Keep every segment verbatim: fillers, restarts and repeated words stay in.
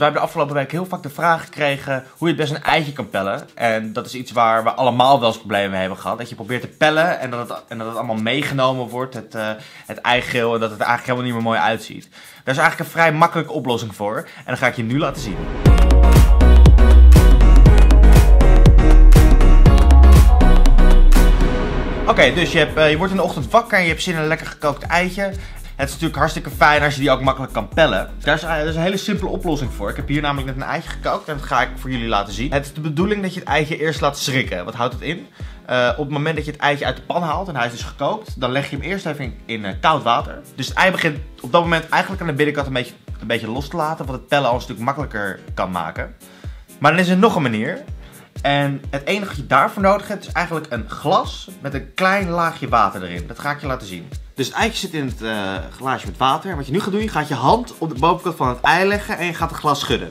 We hebben de afgelopen week heel vaak de vraag gekregen hoe je het best een eitje kan pellen. En dat is iets waar we allemaal wel eens problemen mee hebben gehad. Dat je probeert te pellen en dat het, en dat het allemaal meegenomen wordt, het, uh, het eigeel, en dat het er eigenlijk helemaal niet meer mooi uitziet. Daar is eigenlijk een vrij makkelijke oplossing voor. En dat ga ik je nu laten zien. Oké, okay, dus je, hebt, uh, je wordt in de ochtend wakker en je hebt zin in een lekker gekookt eitje. Het is natuurlijk hartstikke fijn als je die ook makkelijk kan pellen. Daar is, daar is een hele simpele oplossing voor. Ik heb hier namelijk net een eitje gekookt en dat ga ik voor jullie laten zien. Het is de bedoeling dat je het eitje eerst laat schrikken. Wat houdt het in? Uh, op het moment dat je het eitje uit de pan haalt en hij is dus gekookt, dan leg je hem eerst even in, in uh, koud water. Dus het ei begint op dat moment eigenlijk aan de binnenkant een beetje, een beetje los te laten, wat het pellen al een stuk makkelijker kan maken. Maar dan is er nog een manier. En het enige wat je daarvoor nodig hebt is eigenlijk een glas met een klein laagje water erin. Dat ga ik je laten zien. Dus het eitje zit in het uh, glaasje met water. En wat je nu gaat doen, je gaat je hand op de bovenkant van het ei leggen en je gaat het glas schudden.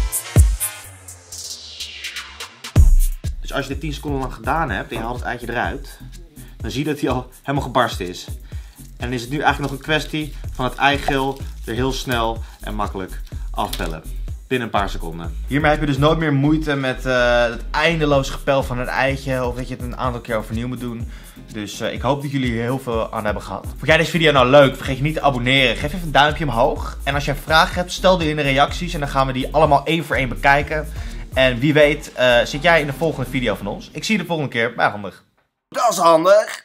Dus als je dit tien seconden lang gedaan hebt en je haalt het eitje eruit, dan zie je dat hij al helemaal gebarsten is. En dan is het nu eigenlijk nog een kwestie van het eigeel er heel snel en makkelijk afpellen. Binnen een paar seconden. Hiermee heb je dus nooit meer moeite met uh, het eindeloos gepel van een eitje. Of dat je het een aantal keer overnieuw moet doen. Dus uh, ik hoop dat jullie hier heel veel aan hebben gehad. Vond jij deze video nou leuk? Vergeet je niet te abonneren. Geef even een duimpje omhoog. En als je een vraag hebt, stel die in de reacties. En dan gaan we die allemaal één voor één bekijken. En wie weet uh, zit jij in de volgende video van ons. Ik zie je de volgende keer bij Handig. Dat is handig.